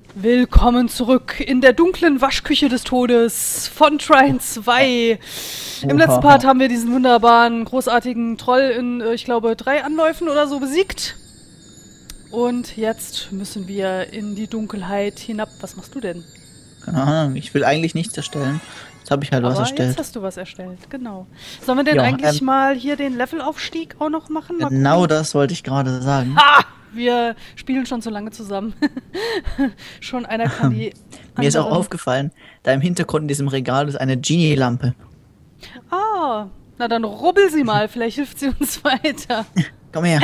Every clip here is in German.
Willkommen zurück in der dunklen Waschküche des Todes von Trine 2. Im letzten Part haben wir diesen wunderbaren, großartigen Troll in, ich glaube, 3 Anläufen oder so besiegt. Und jetzt müssen wir in die Dunkelheit hinab. Was machst du denn? Keine Ahnung, ich will eigentlich nichts erstellen. Jetzt habe ich halt was erstellt. Jetzt hast du was erstellt, genau. Sollen wir denn eigentlich mal hier den Levelaufstieg auch noch machen? Mal genau gucken? Das wollte ich gerade sagen. Ha! Wir spielen schon so lange zusammen. Schon einer kann die Mir ist auch aufgefallen, da im Hintergrund in diesem Regal ist eine Genie-Lampe. Ah, na dann rubbel sie mal, vielleicht hilft sie uns weiter. Komm her.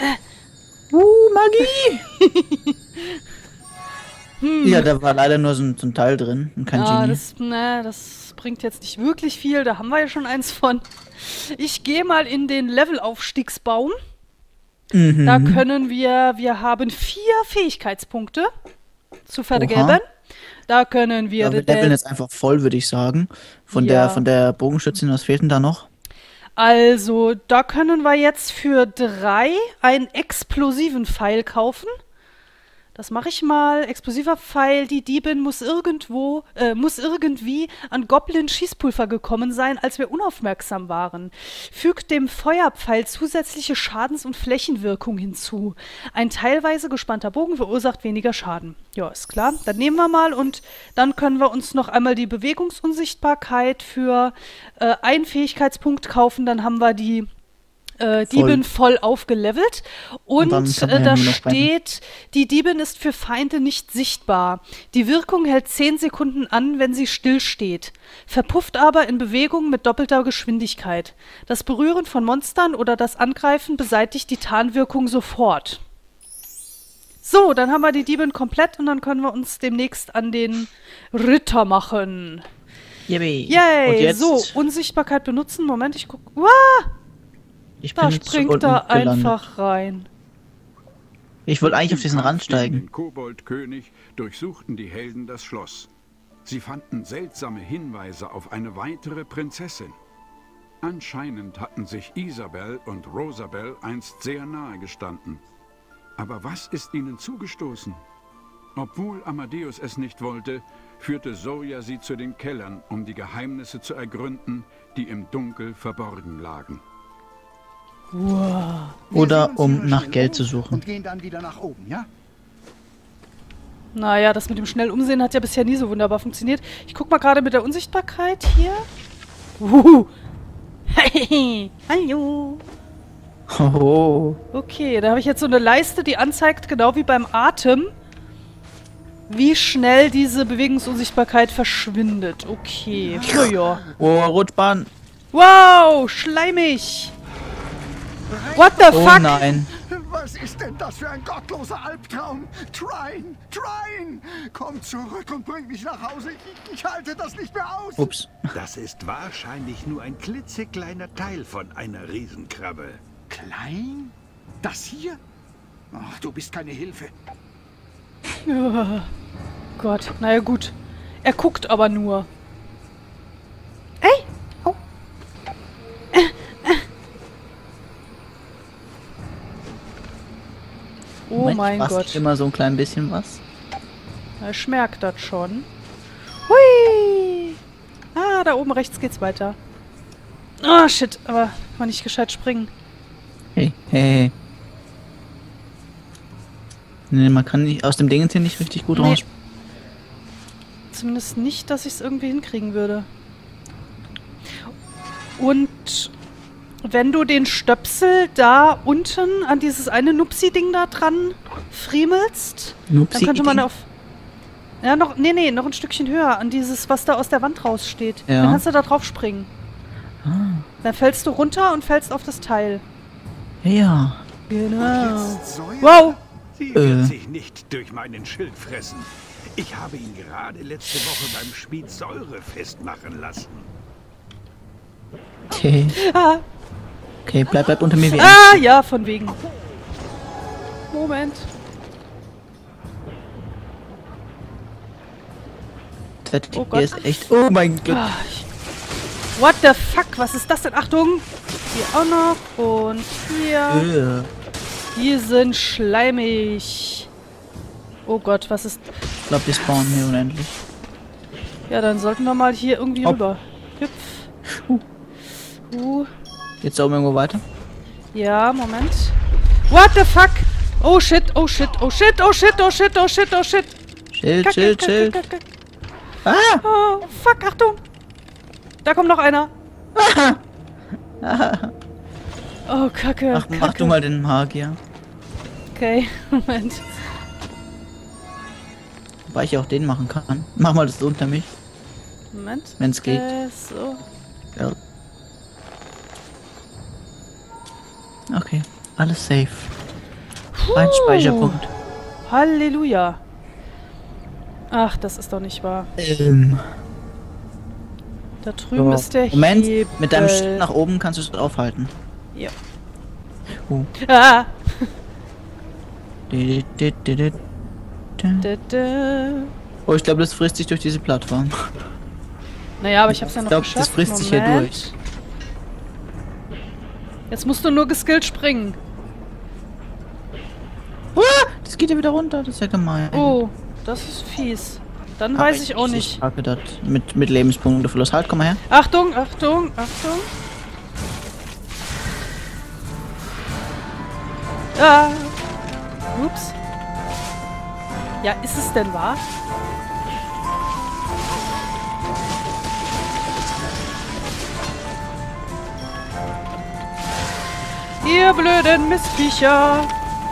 Magie! Ja, da war leider nur so ein Teil drin und kein Genie. Das bringt jetzt nicht wirklich viel, da haben wir ja schon eins von. Ich gehe mal in den Levelaufstiegsbaum. Da können wir haben 4 Fähigkeitspunkte zu vergeben. Da können wir... wir leveln jetzt einfach voll, würde ich sagen. Von der Bogenschützin, was fehlt denn da noch? Also, da können wir jetzt für 3 einen explosiven Pfeil kaufen. Das mache ich mal. Explosiver Pfeil, die Diebin muss irgendwie an Goblin-Schießpulver gekommen sein, als wir unaufmerksam waren. Fügt dem Feuerpfeil zusätzliche Schadens- und Flächenwirkung hinzu. Ein teilweise gespannter Bogen verursacht weniger Schaden. Ja, ist klar. Dann nehmen wir mal und dann können wir uns noch einmal die Bewegungsunsichtbarkeit für einen Fähigkeitspunkt kaufen. Dann haben wir die Diebin voll aufgelevelt und da steht, die Diebin ist für Feinde nicht sichtbar. Die Wirkung hält 10 Sekunden an, wenn sie still steht, verpufft aber in Bewegung mit doppelter Geschwindigkeit. Das Berühren von Monstern oder das Angreifen beseitigt die Tarnwirkung sofort. So, dann haben wir die Diebin komplett und dann können wir uns demnächst an den Ritter machen. Yay! So, Unsichtbarkeit benutzen. Moment, ich guck. Wow! Da springt er einfach rein. Ich wollte eigentlich auf diesen Rand steigen. Den Koboldkönig durchsuchten die Helden das Schloss. Sie fanden seltsame Hinweise auf eine weitere Prinzessin. Anscheinend hatten sich Isabel und Rosabel einst sehr nahe gestanden. Aber was ist ihnen zugestoßen? Obwohl Amadeus es nicht wollte, führte Zoya sie zu den Kellern, um die Geheimnisse zu ergründen, die im Dunkel verborgen lagen. Wow. Oder um nach Geld zu suchen. Und gehen dann wieder nach oben, ja? Naja, das mit dem schnell Umsehen hat ja bisher nie so wunderbar funktioniert. Ich guck mal gerade mit der Unsichtbarkeit hier. Hey, hallo. Oh. Okay, da habe ich jetzt so eine Leiste, die anzeigt, genau wie beim Atem, wie schnell diese Bewegungsunsichtbarkeit verschwindet. Okay, ja. Oh, Rutschbahn. Wow, schleimig. What the fuck? Oh nein. Was ist denn das für ein gottloser Albtraum? Trine! Trine! Komm zurück und bring mich nach Hause. Ich halte das nicht mehr aus. Ups. Das ist wahrscheinlich nur ein klitzekleiner Teil von einer Riesenkrabbe. Klein? Das hier? Ach, du bist keine Hilfe. Oh Gott, naja gut. Er guckt aber nur. Ey! Oh. Oh mein Gott. Immer so ein klein bisschen was. Er schmerkt das schon. Hui! Ah, da oben rechts geht's weiter. Oh, shit. Aber kann nicht gescheit springen. Hey. Nee, man kann nicht aus dem Ding hier nicht richtig gut raus. Zumindest nicht, dass ich es irgendwie hinkriegen würde. Und wenn du den Stöpsel da unten an dieses eine Nupsi-Ding da dran friemelst, dann könnte man auf... Ja, noch ein Stückchen höher, an dieses, was da aus der Wand raussteht. Ja. Dann kannst du da drauf springen. Dann fällst du runter und fällst auf das Teil. Ja. Genau. Wow! Sie wird sich nicht durch meinen Schild fressen. Ich habe ihn gerade letzte Woche beim Schmied Säure festmachen lassen. Okay. Okay, bleib unter mir wie ja, von wegen. Moment. Oh Gott. Ist echt... Oh mein Gott. What the fuck? Was ist das denn? Achtung! Hier auch noch. Und hier. Die sind schleimig. Oh Gott, was ist... glaube, die spawnen hier unendlich. Ja, dann sollten wir mal hier irgendwie rüber. Hüpf. Geht's da oben irgendwo weiter? Ja, Moment. What the fuck? Oh shit, oh shit, oh shit, oh shit, oh shit, oh shit, oh shit. Schild. Ah! Oh, fuck, Achtung. Da kommt noch einer. Oh, Kacke. Mach du mal den Magier. Okay, Moment. Wobei ich auch den machen kann. Mach mal das unter mich. Moment. Wenn's geht. So. Ja. Okay, alles safe. Ein Speicherpunkt. Halleluja. Ach, das ist doch nicht wahr. Da drüben ist der Moment, Hebel. mit deinem Schritt nach oben kannst du es aufhalten. Ja. Ah. Oh, ich glaube, das frisst sich durch diese Plattform. Naja, aber ich hab's ja noch geschafft. Ich glaube, das frisst sich hier durch. Jetzt musst du nur geskillt springen. Das geht ja wieder runter, das ist ja gemein. Oh, das ist fies. Dann weiß ich auch nicht. Mit Lebenspunkteverlust. Halt, komm mal her. Achtung, Achtung, Achtung. Ah. Ups. Ja, ist es denn wahr? Ihr blöden Mistviecher.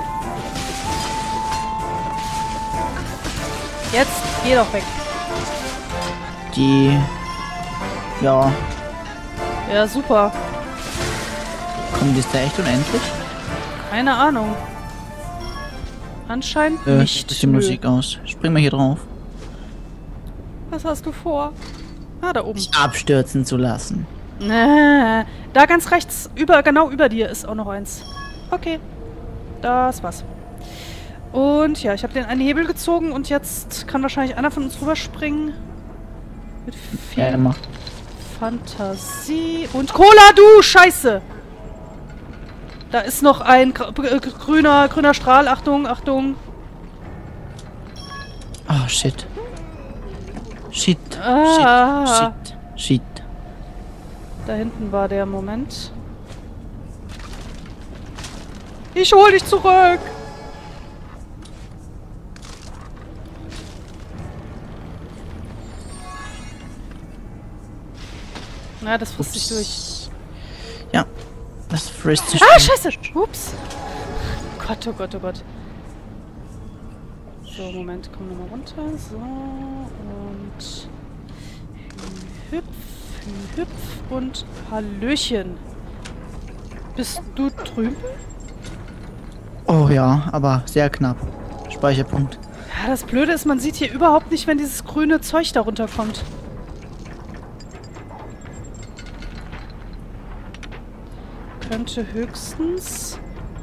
Jetzt geh doch weg. Ja. Ja, super. Kommt das da echt unendlich? Keine Ahnung. Anscheinend nicht. Die Musik aus. Spring mal hier drauf. Was hast du vor? Ah, da oben. Dich abstürzen zu lassen. Da ganz rechts, genau über dir ist auch noch eins. Okay. Das war's. Und ja, ich habe den einen Hebel gezogen und jetzt kann wahrscheinlich einer von uns rüberspringen. Mit viel Fantasie. Und Cola, du Scheiße! Da ist noch ein grüner Strahl. Achtung, Achtung. Oh, shit. Shit. Shit. Da hinten war der Moment. Ich hol dich zurück! Na, das frisst sich durch. Ja, das frisst sich durch. Ah, scheiße! Ups! Gott, oh Gott, oh Gott. So, Moment, komm nochmal runter. So, und... Hüpf und Hallöchen. Bist du drüben? Oh ja, aber sehr knapp. Speicherpunkt. Ja, das Blöde ist, man sieht hier überhaupt nicht, wenn dieses grüne Zeug da runterkommt. Könnte höchstens...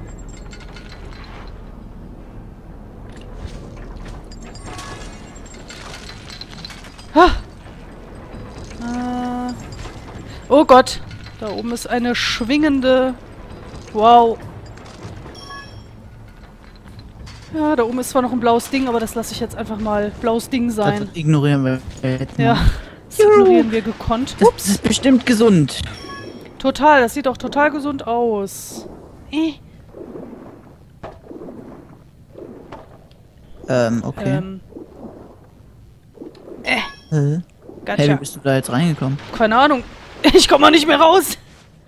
Oh Gott, da oben ist eine schwingende... Wow. Ja, da oben ist zwar noch ein blaues Ding, aber das lasse ich jetzt einfach mal blaues Ding sein. Das ignorieren wir jetzt mal. Ja, das ignorieren wir gekonnt. Ups. Das ist bestimmt gesund. Total, das sieht doch total gesund aus. Okay. Gotcha. Hey, wie bist du da jetzt reingekommen? Keine Ahnung. Ich komme mal nicht mehr raus.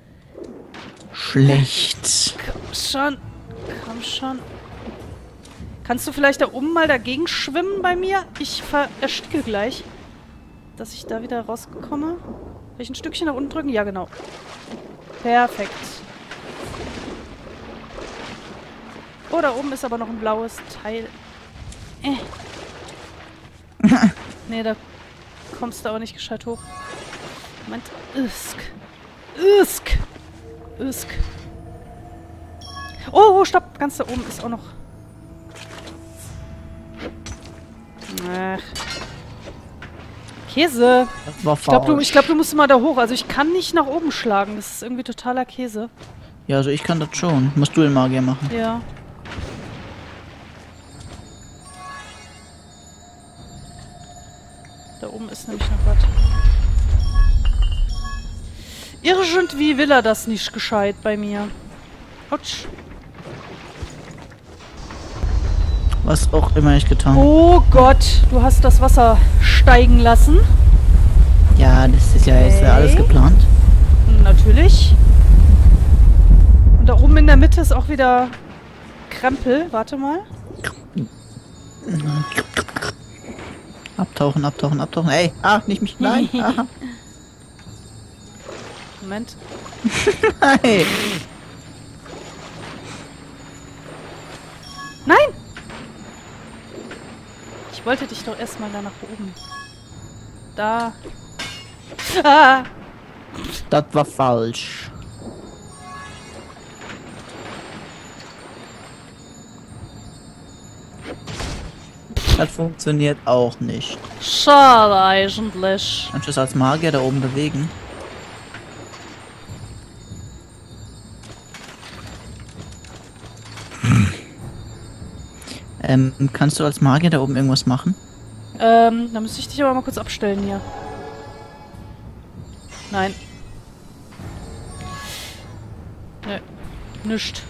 Schlecht. Komm schon. Komm schon. Kannst du vielleicht da oben mal dagegen schwimmen bei mir? Ich ersticke gleich. Dass ich da wieder rauskomme. Soll ich ein Stückchen nach unten drücken? Ja, genau. Perfekt. Oh, da oben ist aber noch ein blaues Teil. Nee, da kommst du aber nicht gescheit hoch. Moment. Usk. Oh, stopp. Ganz da oben ist auch noch... Ach. Käse. Das war Ich glaube, du musst mal da hoch. Also ich kann nicht nach oben schlagen. Das ist irgendwie totaler Käse. Ja, also ich kann das schon. Musst du den Magier machen. Ja. Da oben ist nämlich noch was. Irgendwie will er das nicht gescheit bei mir. Autsch. Was auch immer ich getan. Oh Gott, du hast das Wasser steigen lassen. Ja, das ist ja jetzt alles geplant. Natürlich. Und da oben in der Mitte ist auch wieder Krempel. Warte mal. Abtauchen, abtauchen, abtauchen. Ey, nicht mich. Nein. Moment. Hey. Nein! Ich wollte dich doch erstmal da nach oben. Da. Ah! Das war falsch. Das funktioniert auch nicht. Schade eigentlich. Kannst du es als Magier da oben bewegen? Kannst du als Magier da oben irgendwas machen? Da müsste ich dich aber mal kurz abstellen hier. Nein. Nö. Nischt.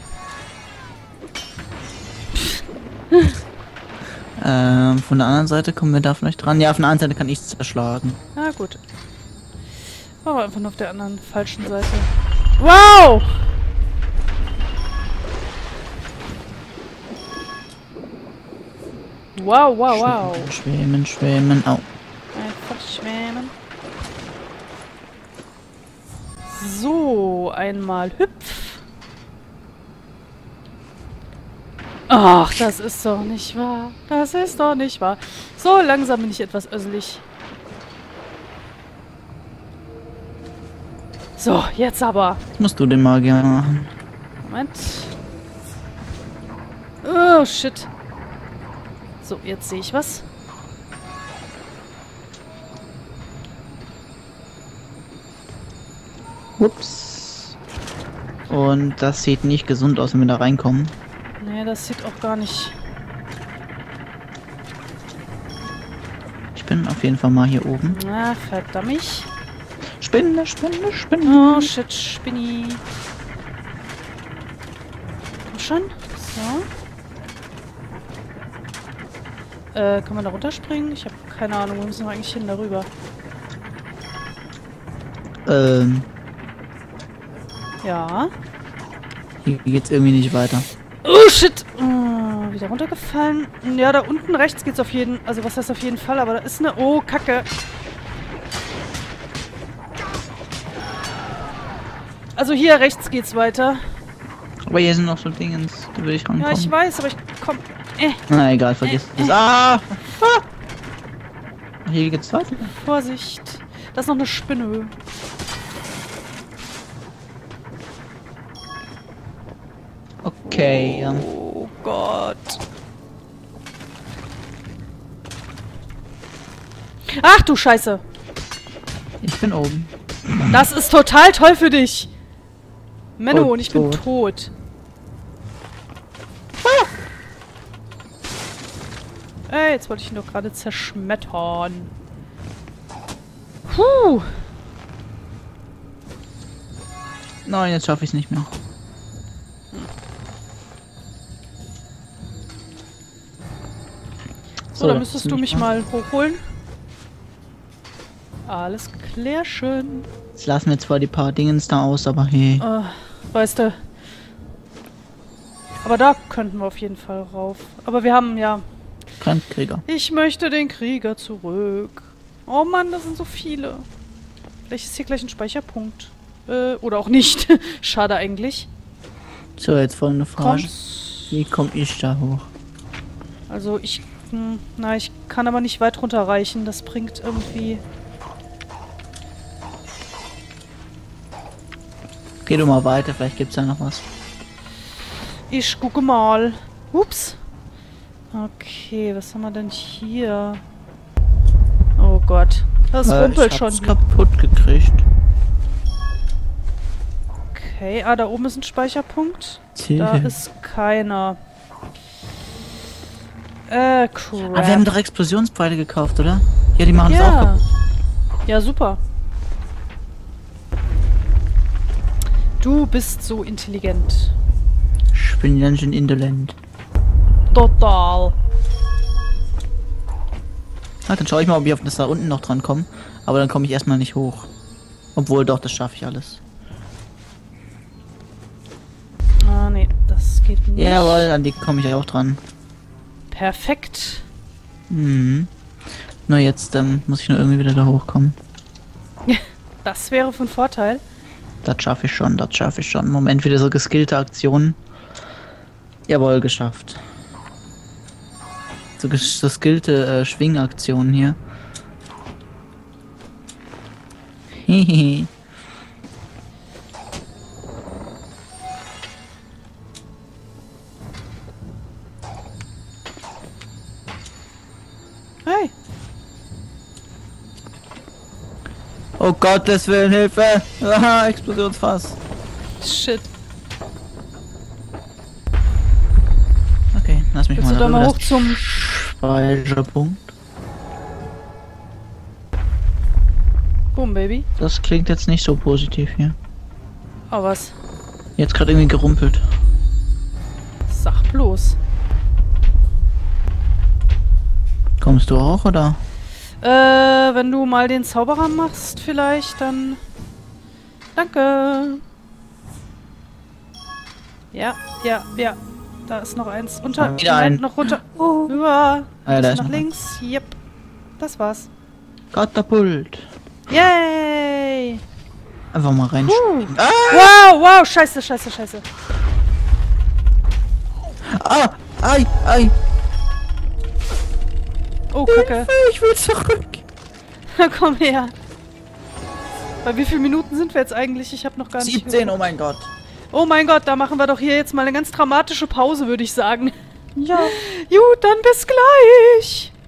Von der anderen Seite kommen wir da vielleicht dran. Ja, von der anderen Seite kann ich es zerschlagen. Ah, gut. Aber einfach nur auf der anderen falschen Seite. Wow! Wow, wow, wow. Schwimmen, schwimmen. Au. Einfach schwimmen. So, einmal hüpf. Ach, das ist doch nicht wahr. Das ist doch nicht wahr. So, langsam bin ich etwas össelig. So, jetzt aber. Musst du den Magier machen. Moment. Oh, shit. So, jetzt sehe ich was. Ups. Und das sieht nicht gesund aus, wenn wir da reinkommen. Nee, das sieht auch gar nicht. Ich bin auf jeden Fall mal hier oben. Na, verdammt. Spinne, Spinne, Spinne. Oh, shit, Spinni. Komm schon. So. Kann man da runterspringen? Ich habe keine Ahnung, wo müssen wir eigentlich hin darüber? Ja. Hier geht's irgendwie nicht weiter. Oh, shit! Oh, wieder runtergefallen. Ja, da unten rechts geht's auf jeden... Also, was heißt auf jeden Fall? Aber da ist eine... Oh, Kacke. Also, hier rechts geht's weiter. Aber hier sind noch so Dingens, da will ich rankommen. Ja, ich weiß, aber ich komm... Na egal, vergiss das. Ah! Hier geht's weiter. Vorsicht. Da ist noch eine Spinne. Okay, ja. Oh Gott. Ach du Scheiße. Ich bin oben. Das ist total toll für dich. Menno, und ich bin tot. tot. Ey, jetzt wollte ich ihn doch gerade zerschmettern. Puh. Nein, jetzt schaffe ich es nicht mehr. So, dann müsstest du mich mal hochholen. Alles klärchen. Jetzt lassen wir zwar die paar Dingens da aus, aber hey. Weißt du. Aber da könnten wir auf jeden Fall rauf. Aber wir haben ja... Kein Krieger. Ich möchte den Krieger zurück. Oh Mann, das sind so viele. Vielleicht ist hier gleich ein Speicherpunkt. Oder auch nicht. Schade eigentlich. So, jetzt folgende Frage. Kommst. Wie komme ich da hoch? Also ich... na, ich kann aber nicht weit runterreichen. Das bringt irgendwie... Geh du mal weiter, vielleicht gibt's da noch was. Ich gucke mal. Ups. Okay, was haben wir denn hier? Oh Gott. Das rumpelt schon. Ich hab's kaputt gekriegt. Okay, da oben ist ein Speicherpunkt. Da ist keiner. Crap. Aber wir haben doch Explosionspfeile gekauft, oder? Ja, die machen es auch kaputt. Ja, super. Du bist so intelligent. Ich bin ganz schön indolent. Total. Na, dann schaue ich mal, ob ich auf das da unten noch dran komme. Aber dann komme ich erstmal nicht hoch. Obwohl, doch, das schaffe ich alles. Ah, nee, das geht nicht. Jawohl, an die komme ich ja auch dran. Perfekt. Mhm. Nur jetzt muss ich nur irgendwie wieder da hochkommen. Das wäre von Vorteil. Das schaffe ich schon, das schaffe ich schon. Moment, wieder so geskillte Aktionen. Jawohl, geschafft. So geskillte Schwingaktionen hier. Hehehe. Hey. Oh Gottes Willen, Hilfe! Ah, Explosionsfass. Shit. Okay, lass mich Willst mal du da mal hoch zum Speicherpunkt. Boom, Baby. Das klingt jetzt nicht so positiv hier. Oh, was? Jetzt gerade irgendwie gerumpelt. Sag bloß. Kommst du auch, oder? Wenn du mal den Zauberer machst, vielleicht, dann... Danke. Ja, ja, ja. Da ist noch eins. Unter. Wieder ein. Noch runter. Oh. Über. Da ist nach noch links. Yep. Das war's. Katapult. Yay! Einfach mal rein. Ah! Wow, wow, scheiße, scheiße, scheiße. Ah! Ei! Ei! Oh, Kacke. Ich will zurück. Na komm her. Bei wie vielen Minuten sind wir jetzt eigentlich? Ich habe noch gar nicht 17, oh mein Gott. Oh mein Gott, da machen wir doch hier jetzt mal eine ganz dramatische Pause, würde ich sagen. Ja. Gut, dann bis gleich.